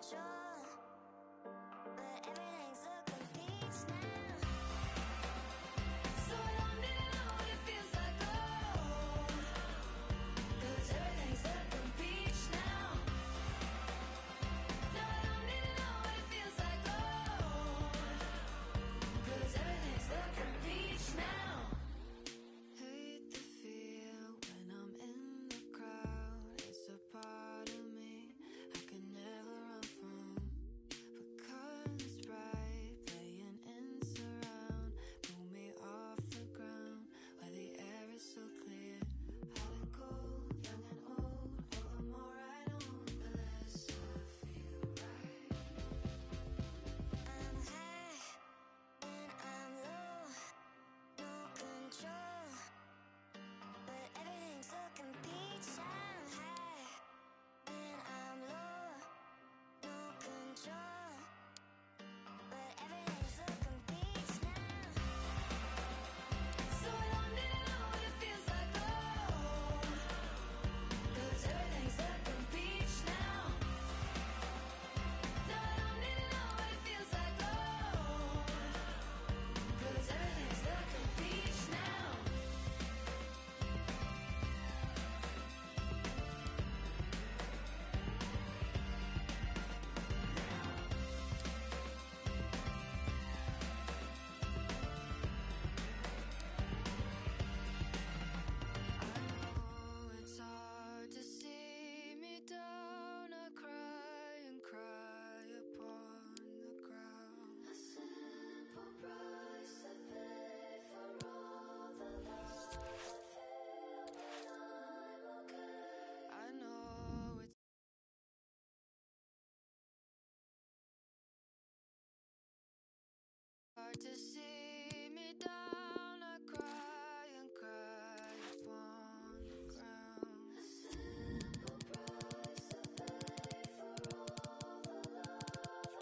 To see me down, I cry and cry upon the ground. A simple price to pay for all the love I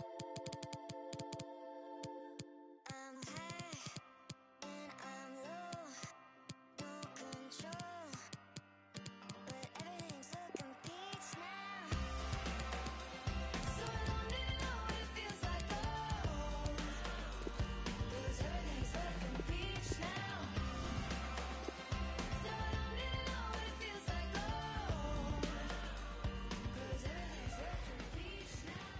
feel. I'm high and I'm low, no control, but everything's looking peach now. So I don't even know what it feels like, oh. Everything's looking peach now. No, I don't even know what it feels like, oh. 'Cause everything's looking peach now.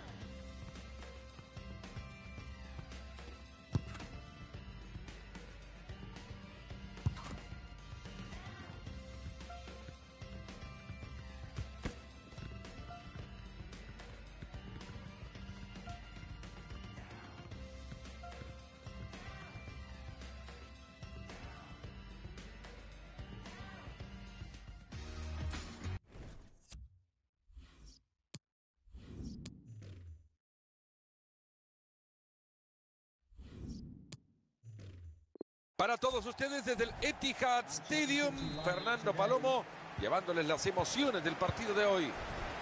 Para todos ustedes desde el Etihad Stadium, Fernando Palomo, llevándoles las emociones del partido de hoy.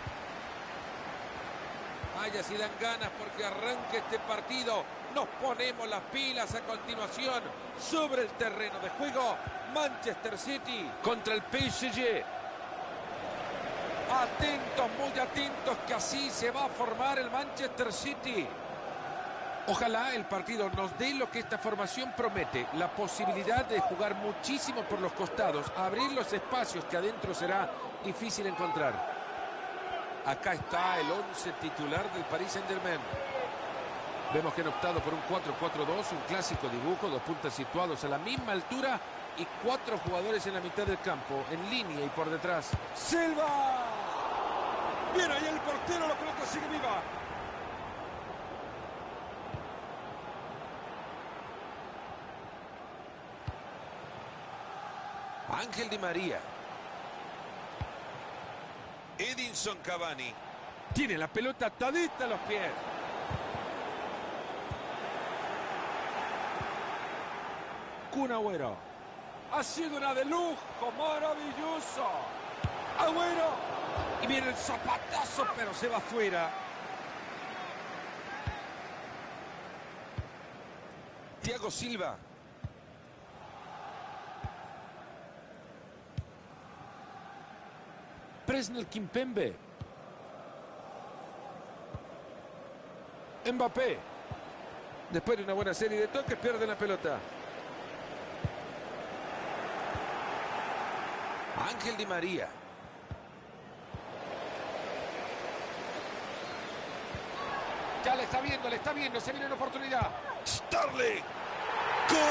Vaya si dan ganas porque arranque este partido. Nos ponemos las pilas a continuación sobre el terreno de juego. Manchester City contra el PSG. Atentos, muy atentos, que así se va a formar el Manchester City. Ojalá el partido nos dé lo que esta formación promete, la posibilidad de jugar muchísimo por los costados, abrir los espacios que adentro será difícil encontrar. Acá está el 11 titular del Paris Saint-Germain. Vemos que han optado por un 4-4-2, un clásico dibujo, dos puntas situados a la misma altura y 4 jugadores en la mitad del campo, en línea y por detrás. ¡Silva! Bien ahí el portero, la pelota sigue viva. Ángel Di María. Edinson Cavani. Tiene la pelota atadita a los pies. Kun Agüero. Ha sido una de lujo, maravilloso. Agüero. Y viene el zapatazo, pero se va afuera. Thiago Silva. Presnel Kimpembe. Mbappé. Después de una buena serie de toques, pierde la pelota. Ángel Di María. Ya le está viendo, se viene una oportunidad. Sterling. ¡Gol!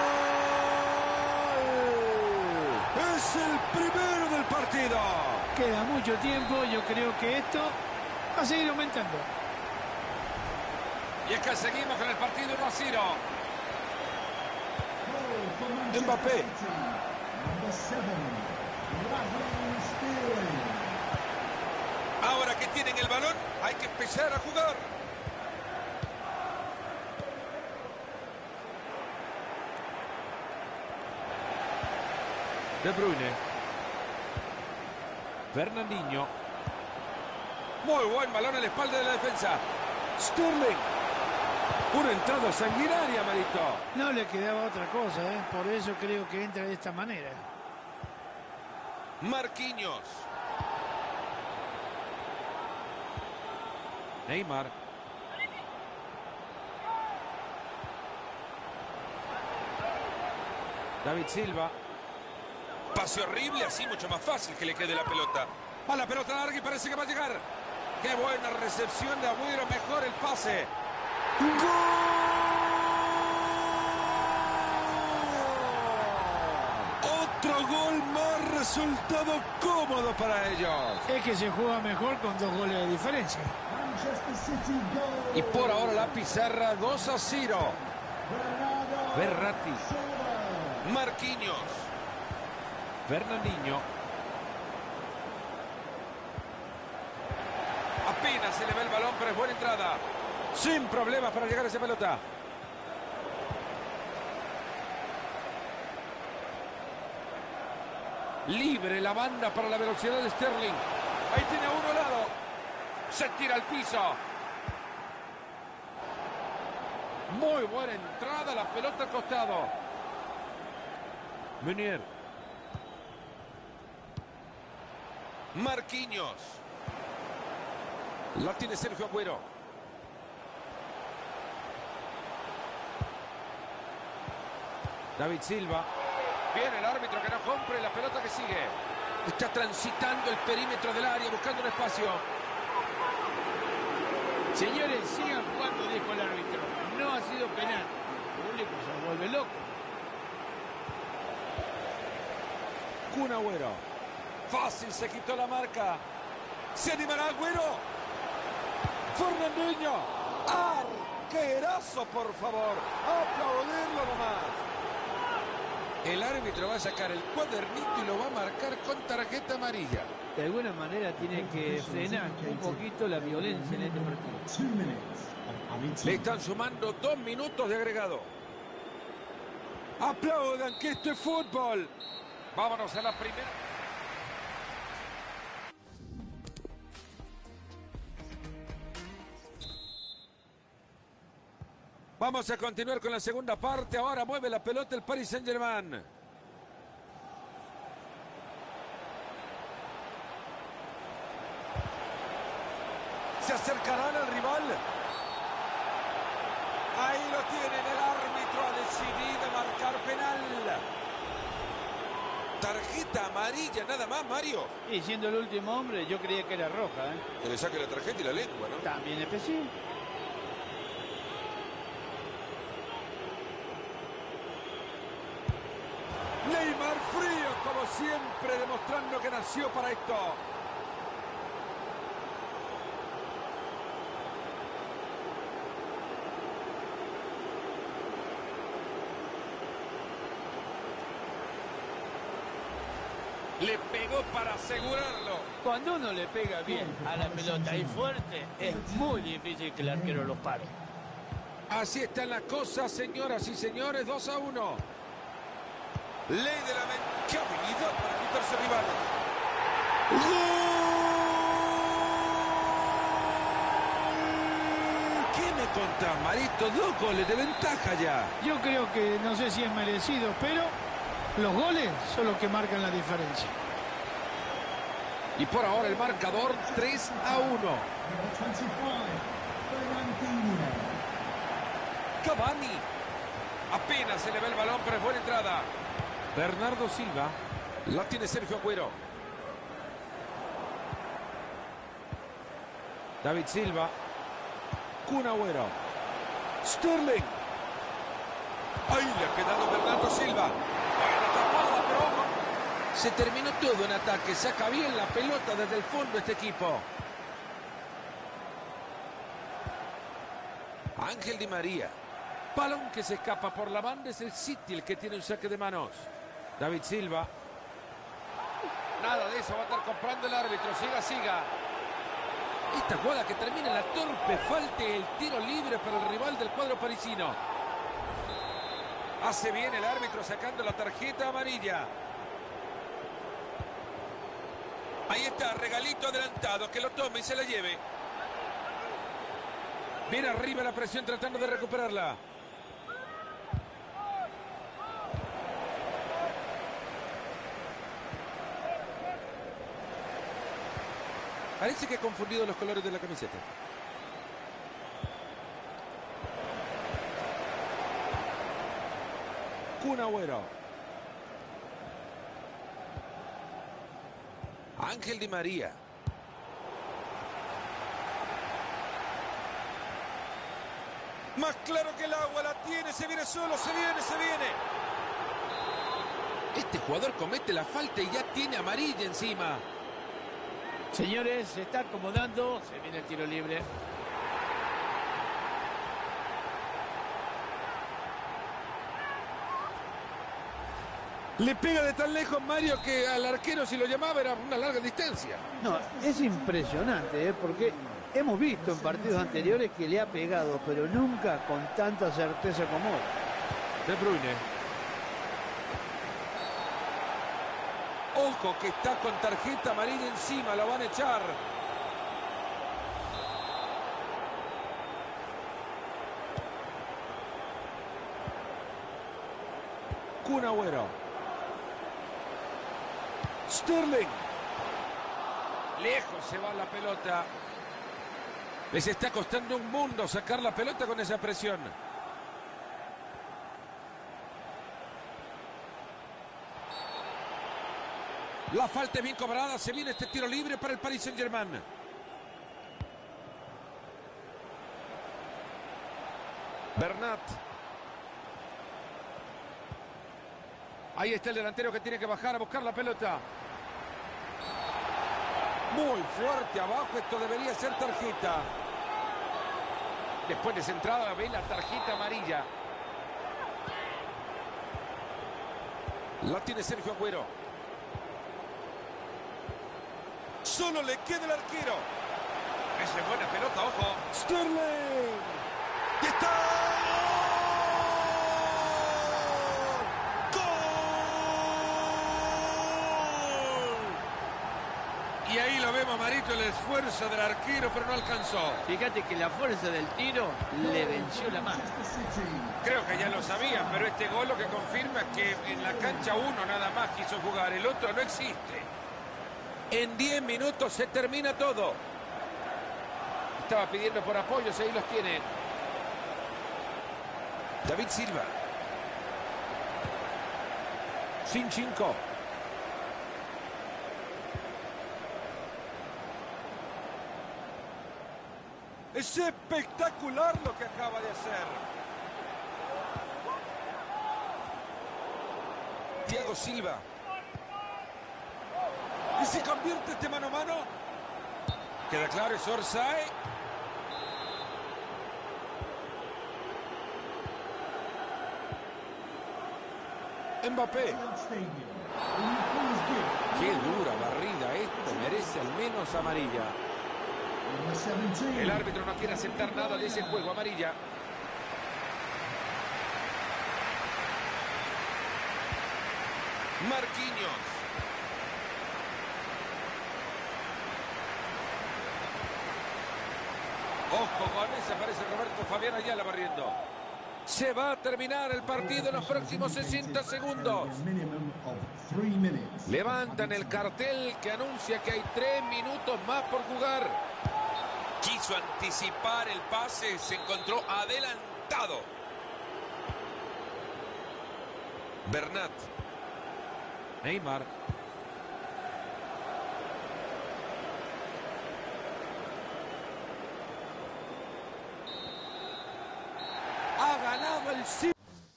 Es el primero del partido. Queda mucho tiempo, yo creo que esto va a seguir aumentando. Y es que seguimos con el partido 1-0. Mbappé. Ahora que tienen el balón, hay que empezar a jugar. De Bruyne. Fernandinho. Muy buen balón a la espalda de la defensa. Sterling. Una entrada sanguinaria, Marito. No le quedaba otra cosa, ¿eh? Por eso creo que entra de esta manera. Marquinhos. Neymar. David Silva. Pase horrible, así mucho más fácil que le quede la pelota. A la pelota larga y parece que va a llegar. Qué buena recepción de Agüero, mejor el pase. ¡Gol! Otro gol más, resultado cómodo para ellos. Es que se juega mejor con 2 goles de diferencia. Y por ahora la pizarra 2-0. Verratti. Marquinhos. Fernandinho. Apenas se le ve el balón, pero es buena entrada. Sin problemas para llegar a esa pelota. Libre la banda para la velocidad de Sterling. Ahí tiene a uno al lado. Se tira al piso. Muy buena entrada, la pelota al costado. Meunier. Marquinhos. La tiene Sergio Agüero. David Silva. Viene el árbitro que no compre la pelota que sigue. Está transitando el perímetro del área buscando un espacio. Señores, sigan jugando, dijo el árbitro. No ha sido penal. El público se vuelve loco. Kun Agüero. Fácil, se quitó la marca. Se animará Agüero. Fernandinho. Arquerazo, por favor. Aplaudirlo nomás. El árbitro va a sacar el cuadernito y lo va a marcar con tarjeta amarilla. De alguna manera tiene que frenar un poquito la violencia en este partido. Le están sumando 2 minutos de agregado. Aplaudan que esto es fútbol. Vámonos a la primera. Vamos a continuar con la segunda parte. Ahora mueve la pelota el Paris Saint-Germain. Se acercarán al rival. Ahí lo tienen, el árbitro ha decidido marcar penal. Tarjeta amarilla nada más, Mario. Y siendo el último hombre, yo creía que era roja, ¿eh? Que le saque la tarjeta y la lengua, ¿no? También especial. Neymar frío, como siempre, demostrando que nació para esto. Le pegó para asegurarlo. Cuando uno le pega bien a la pelota y fuerte, es muy difícil que el arquero lo pare. Así están las cosas, señoras y señores, 2-1. Ley de la mente. ¡Qué habilidad para quitarse rivales! ¡Gol! ¿Qué me contás, Marito? 2 goles de ventaja ya. Yo creo que, no sé si es merecido, pero los goles son los que marcan la diferencia. Y por ahora el marcador 3-1. Cavani. Apenas se le ve el balón, pero es buena entrada. Bernardo Silva. La tiene Sergio Agüero. David Silva. Kun Agüero. Sterling. Ahí le ha quedado Bernardo Silva. Buena tapada, pero ojo. Se terminó todo en ataque. Saca bien la pelota desde el fondo este equipo. Ángel Di María. Balón que se escapa por la banda. Es el City el que tiene un saque de manos. David Silva. Nada de eso va a estar comprando el árbitro. Siga. Esta jugada que termina en la torpe. Falte el tiro libre para el rival del cuadro parisino. Hace bien el árbitro sacando la tarjeta amarilla. Ahí está, regalito adelantado. Que lo tome y se la lleve. Viene arriba la presión tratando de recuperarla. Parece que ha confundido los colores de la camiseta. Kun Agüero. Ángel Di María. Más claro que el agua, la tiene, se viene solo, se viene. Este jugador comete la falta y ya tiene amarilla encima. Señores, se está acomodando. Se viene el tiro libre. Le pega de tan lejos Mario que al arquero, si lo llamaba, era una larga distancia. No, es impresionante, porque hemos visto en partidos anteriores que le ha pegado, pero nunca con tanta certeza como hoy. De Bruyne. Ojo que está con tarjeta amarilla encima, lo van a echar. Kun Agüero. Sterling. Lejos se va la pelota. Les está costando un mundo sacar la pelota con esa presión. La falta es bien cobrada. Se viene este tiro libre para el Paris Saint-Germain. Bernat. Ahí está el delantero que tiene que bajar a buscar la pelota. Muy fuerte abajo. Esto debería ser tarjeta. Después de esa entrada ve la tarjeta amarilla. La tiene Sergio Agüero. Solo le queda el arquero. Esa es buena pelota, ojo. Sterling. ¡Y está! Y ahí lo vemos, Marito, el esfuerzo del arquero, pero no alcanzó. Fíjate que la fuerza del tiro le venció la mano. Creo que ya lo sabían, pero este gol lo que confirma es que en la cancha uno nada más quiso jugar, el otro no existe. En 10 minutos se termina todo. Estaba pidiendo por apoyos, ahí los tiene. David Silva. Zinchenko. Es espectacular lo que acaba de hacer. Thiago Silva. ¿Y si convierte este mano a mano? Queda claro, es Orsay. Mbappé. Qué dura barrida esto, merece al menos amarilla. El árbitro no quiere aceptar nada de ese juego, amarilla. Marquinhos. Ojo con ese, aparece Roberto Fabián Ayala barriendo. Se va a terminar el partido en los próximos 60 segundos. Levantan el cartel que anuncia que hay 3 minutos más por jugar. Quiso anticipar el pase, se encontró adelantado. Bernat. Neymar. Ha ganado el sí.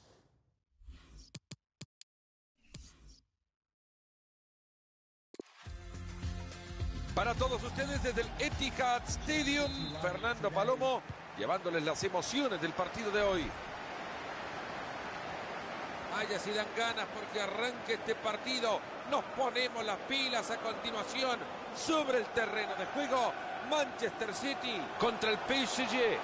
Para todos ustedes desde el Etihad Stadium, Fernando Palomo, llevándoles las emociones del partido de hoy. Vaya si dan ganas porque arranque este partido. Nos ponemos las pilas a continuación sobre el terreno de juego. Manchester City contra el PSG.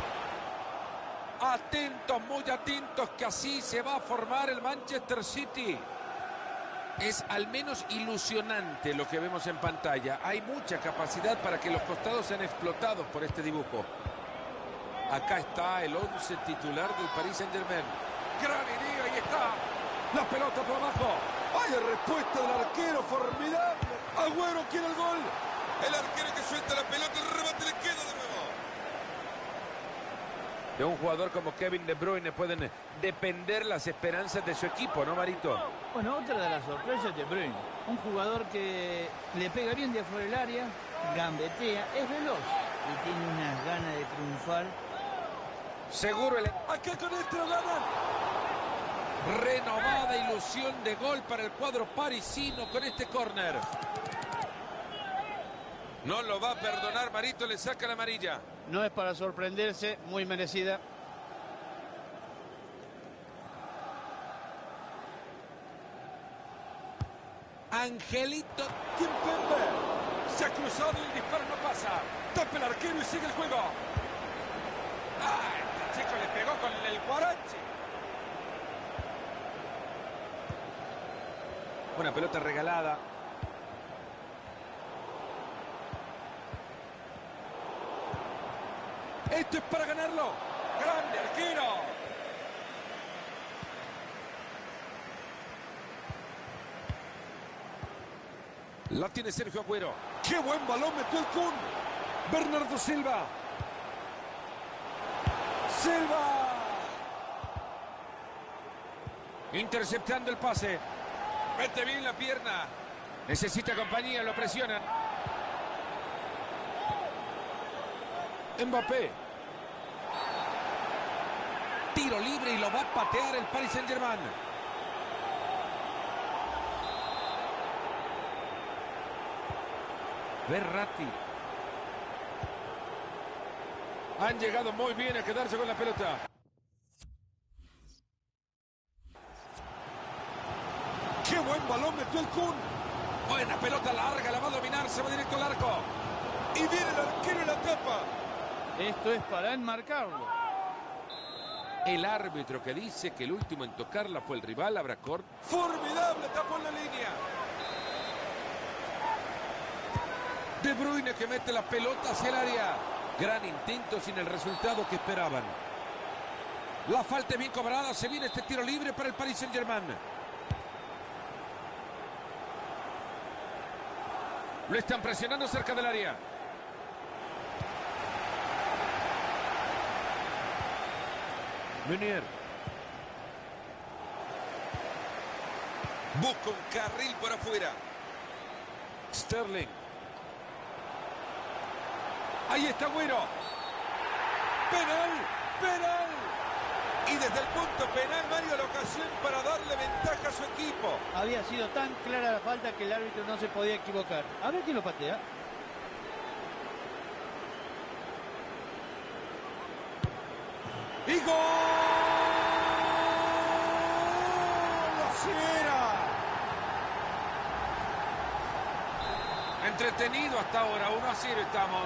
Atentos, muy atentos, que así se va a formar el Manchester City. Es al menos ilusionante lo que vemos en pantalla. Hay mucha capacidad para que los costados sean explotados por este dibujo. Acá está el 11 titular del Paris Saint-Germain. Gran idea, ahí está. La pelota por abajo. ¡Ay, respuesta del arquero! ¡Formidable! ¡Agüero quiere el gol! El arquero que suelta la pelota, el remate le queda de nuevo. De un jugador como Kevin De Bruyne pueden depender las esperanzas de su equipo, ¿no, Marito? Bueno, otra de las sorpresas de Bruyne. Un jugador que le pega bien de afuera del área, gambetea, es veloz y tiene unas ganas de triunfar. Seguro el... Acá con esto ganan. Renovada ilusión de gol para el cuadro parisino con este córner. No lo va a perdonar, Marito, le saca la amarilla. No es para sorprenderse, muy merecida. Angelito Kimpembe. Se ha cruzado y el disparo no pasa. Tapa el arquero y sigue el juego. ¡Ah! Este chico le pegó con el guarache. Una pelota regalada. Esto es para ganarlo. ¡Grande arquero! La tiene Sergio Agüero. ¡Qué buen balón metió el Kun! Bernardo Silva. ¡Silva! Interceptando el pase. Mete bien la pierna. Necesita compañía, lo presionan. Mbappé. Tiro libre y lo va a patear el Paris Saint-Germain. Verratti. Han llegado muy bien a quedarse con la pelota. ¡Qué buen balón metió el Kun! Buena pelota larga, la va a dominar, se va directo al arco. Y viene el arquero y la tapa. Esto es para enmarcarlo. El árbitro que dice que el último en tocarla fue el rival, habrá córner. ¡Formidable! Tapó en la línea. De Bruyne que mete la pelota hacia el área. Gran intento sin el resultado que esperaban. La falta bien cobrada. Se viene este tiro libre para el Paris Saint-Germain. Lo están presionando cerca del área. Meunier. Busca un carril por afuera. Sterling. Ahí está Agüero. Penal, penal. Y desde el punto penal, Mario, la ocasión para darle ventaja a su equipo. Había sido tan clara la falta que el árbitro no se podía equivocar. A ver quién lo patea. ¡Y gol! ¡Así era! Entretenido hasta ahora, 1-0 estamos.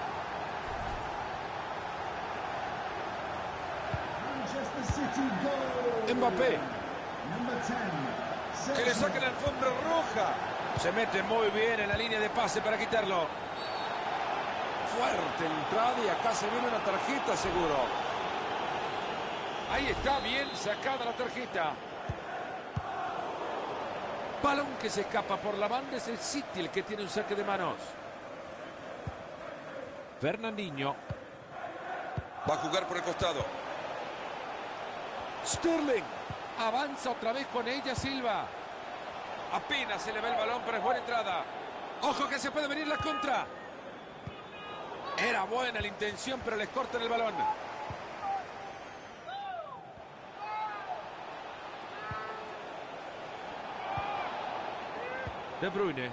Mbappé. Que le saque la alfombra roja. Se mete muy bien en la línea de pase para quitarlo. Fuerte entrada y acá se viene una tarjeta seguro. Ahí está, bien sacada la tarjeta. Balón que se escapa por la banda, es el City el que tiene un saque de manos. Fernandinho. Va a jugar por el costado. Sterling. Avanza otra vez con ella Silva. Apenas se le ve el balón, pero es buena entrada. Ojo que se puede venir la contra. Era buena la intención, pero les cortan el balón. De Bruyne.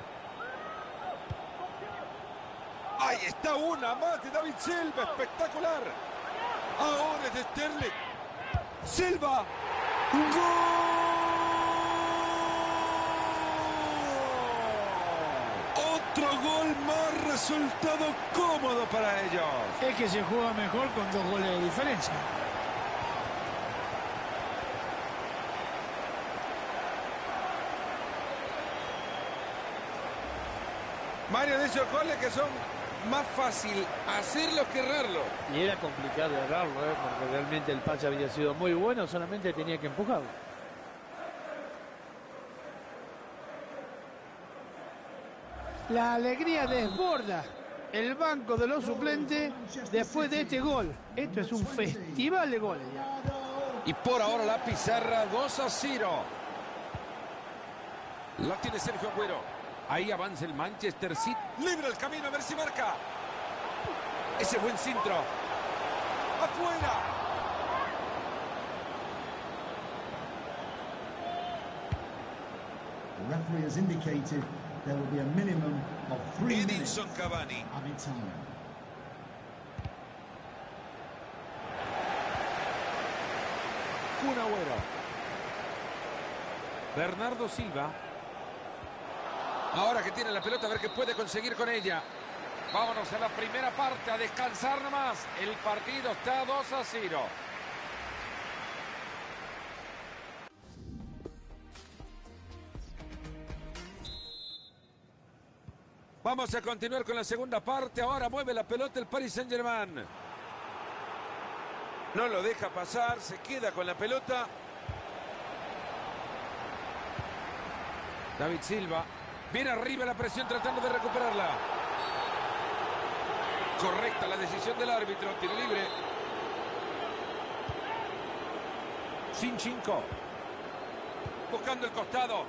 Ahí está una más de David Silva. Espectacular. Ahora es de Sterling. Silva. ¡Gol! Otro gol más. Resultado cómodo para ellos. Es que se juega mejor con 2 goles de diferencia. Mario, de esos goles que son más fácil hacerlos que errarlos. Y era complicado errarlo, porque realmente el pase había sido muy bueno, solamente tenía que empujarlo. La alegría desborda el banco de los suplentes después de este gol. Esto es un festival de goles ya. Y por ahora la pizarra 2-0. La tiene Sergio Agüero. Ahí avanza el Manchester City. Libre el camino, a ver si marca. Ese buen centro. Afuera. The referee has indicated there will be a minimum of 3 minutes Edinson Cavani. added time. Kun Agüero. Bernardo Silva. Ahora que tiene la pelota, a ver qué puede conseguir con ella. Vámonos a la primera parte, a descansar nomás. El partido está 2-0. Vamos a continuar con la segunda parte. Ahora mueve la pelota el Paris Saint-Germain. No lo deja pasar, se queda con la pelota. David Silva. Viene arriba la presión tratando de recuperarla. Correcta la decisión del árbitro. Tiro libre. Zinchenko. Buscando el costado.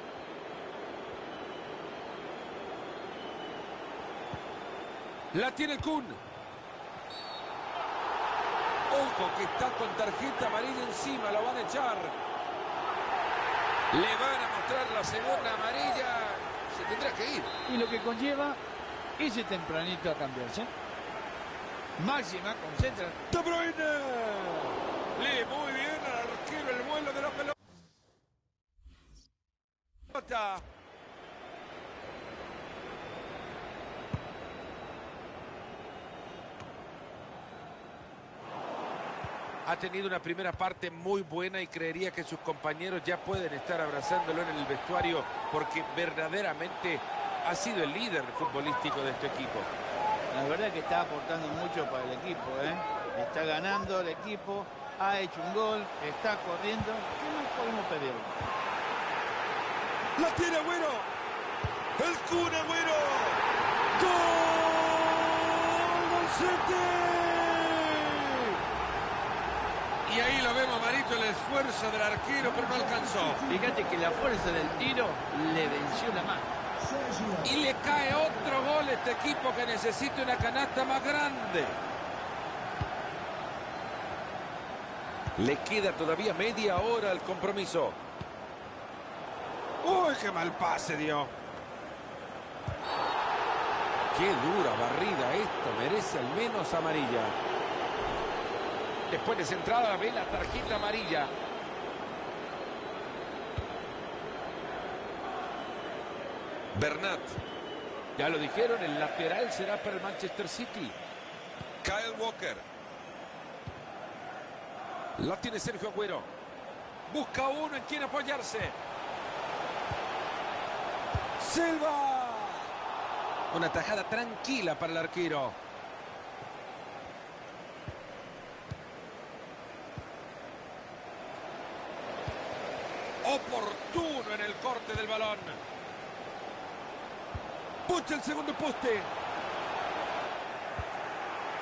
La tiene Kun. Ojo que está con tarjeta amarilla encima. Lo van a echar. Le van a mostrar la segunda amarilla. Se tendrá que ir. Y lo que conlleva ese tempranito a cambiarse. Máxima, concentra. De Bruyne. Lee muy bien al arquero el vuelo de la pelota. Ha tenido una primera parte muy buena y creería que sus compañeros ya pueden estar abrazándolo en el vestuario porque verdaderamente ha sido el líder futbolístico de este equipo. La verdad que está aportando mucho para el equipo, Está ganando el equipo, ha hecho un gol, está corriendo. ¿Qué más podemos pedir? La tiene Agüero. El Kun Agüero. ¡Gol! ¡City! Y ahí lo vemos, Marito, el esfuerzo del arquero, pero no alcanzó. Fíjate que la fuerza del tiro le venció la mano. Y le cae otro gol a este equipo que necesita una canasta más grande. Le queda todavía media hora al compromiso. ¡Uy, qué mal pase dio! Qué dura barrida esto, merece al menos amarilla. Después de centrada ve la tarjeta amarilla. Bernat. Ya lo dijeron, el lateral será para el Manchester City. Kyle Walker. La tiene Sergio Agüero. Busca uno en quien apoyarse. Silva. Una tajada tranquila para el arquero. Oportuno en el corte del balón. Pucha el segundo poste.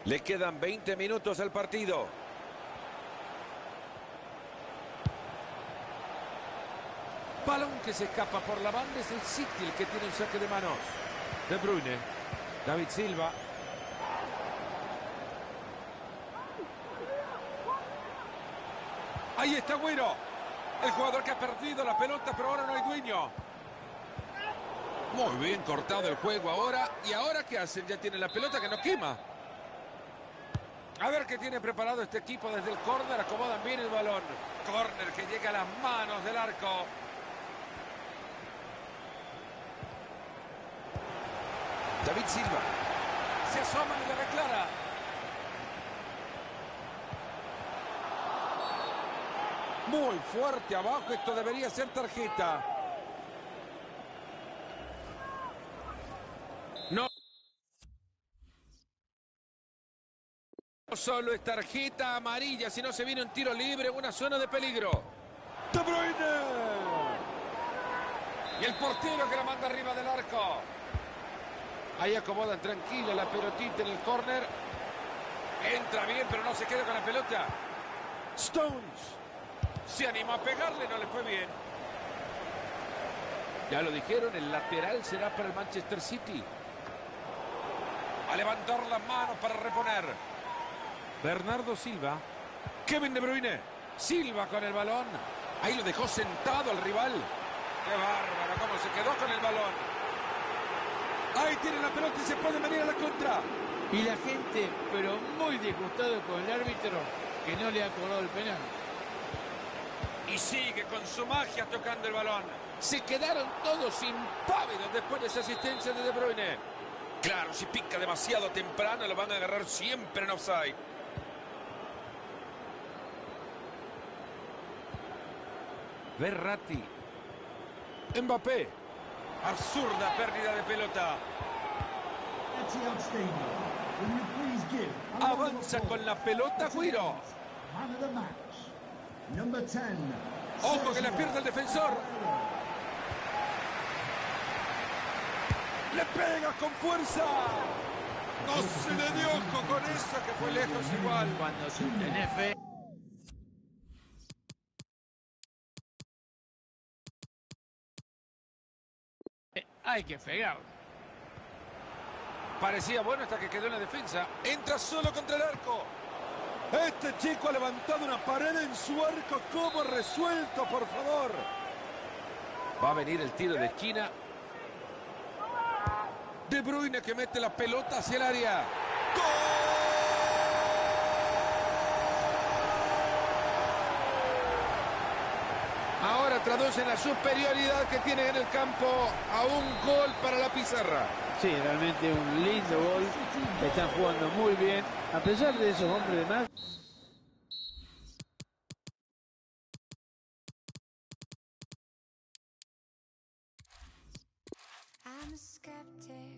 Le quedan 20 minutos al partido. Balón que se escapa por la banda, es el City el que tiene un saque de manos. De Bruyne, David Silva. Ahí está Agüero, el jugador que ha perdido la pelota, pero ahora no hay dueño. Muy bien cortado el juego ahora. ¿Y ahora qué hacen? Ya tienen la pelota que no quema. A ver qué tiene preparado este equipo desde el córner. Acomodan bien el balón. Córner que llega a las manos del arco. David Silva. Se asoma y la declara. Muy fuerte abajo. Esto debería ser tarjeta. No. No solo es tarjeta amarilla, sino se viene un tiro libre en una zona de peligro. De Bruyne. Y el portero que la manda arriba del arco. Ahí acomodan tranquila la pelotita en el córner. Entra bien, pero no se queda con la pelota. Stones. Se animó a pegarle, no le fue bien. Ya lo dijeron, el lateral será para el Manchester City. A levantar las manos para reponer. Bernardo Silva. Kevin De Bruyne. Silva con el balón. Ahí lo dejó sentado al rival. ¡Qué bárbaro! Cómo se quedó con el balón. Ahí tiene la pelota y se puede venir a la contra. Y la gente, pero muy disgustado con el árbitro, que no le ha cobrado el penal. Y sigue con su magia tocando el balón. Se quedaron todos impávidos después de esa asistencia de De Bruyne. Claro, si pica demasiado temprano lo van a agarrar siempre en offside. Verratti. Mbappé. Absurda pérdida de pelota. Etihad Stadium. Will you please give a round of Avanza applause con la pelota to Agüero. Man of the match. Number 10. Ojo que la Sergio pierde el defensor. Aguero. Le pega con fuerza. No se le dio ojo con esa que fue lejos igual. Cuando se tenés fe. Hay que pegar. Parecía bueno hasta que quedó en la defensa. Entra solo contra el arco. Este chico ha levantado una pared en su arco. ¿Cómo resuelto, por favor? Va a venir el tiro de esquina. De Bruyne que mete la pelota hacia el área. Ahora traducen la superioridad que tienen en el campo a un gol para la pizarra. Sí, realmente un lindo gol. Están jugando muy bien. A pesar de esos hombres de más. I'm a skeptic.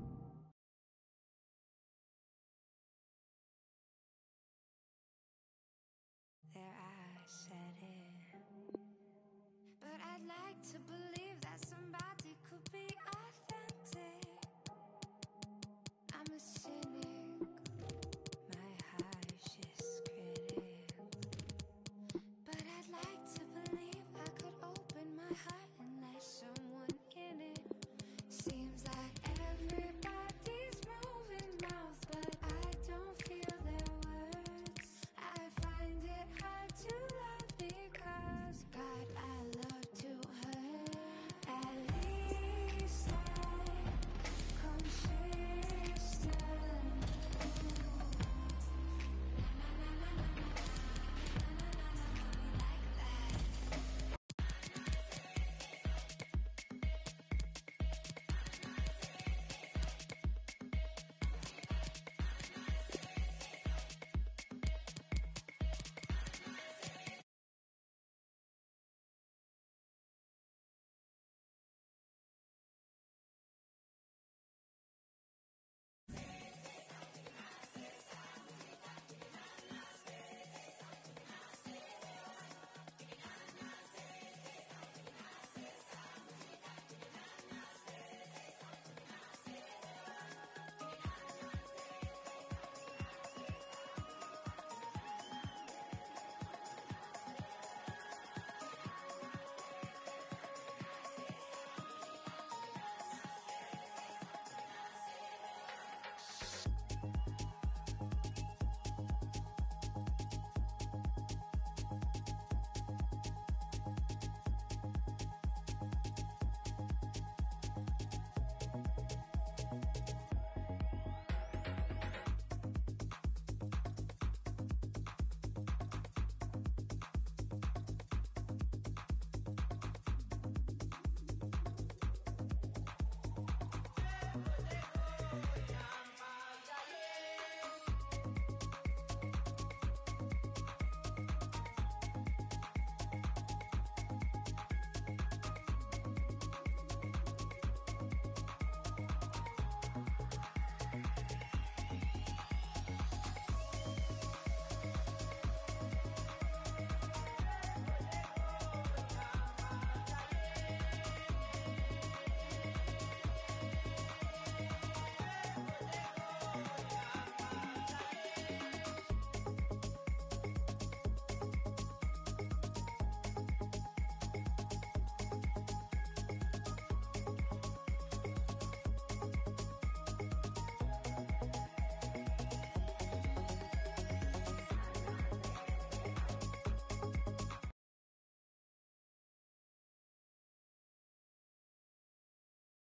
Their eyes said it. But I'd like to believe that somebody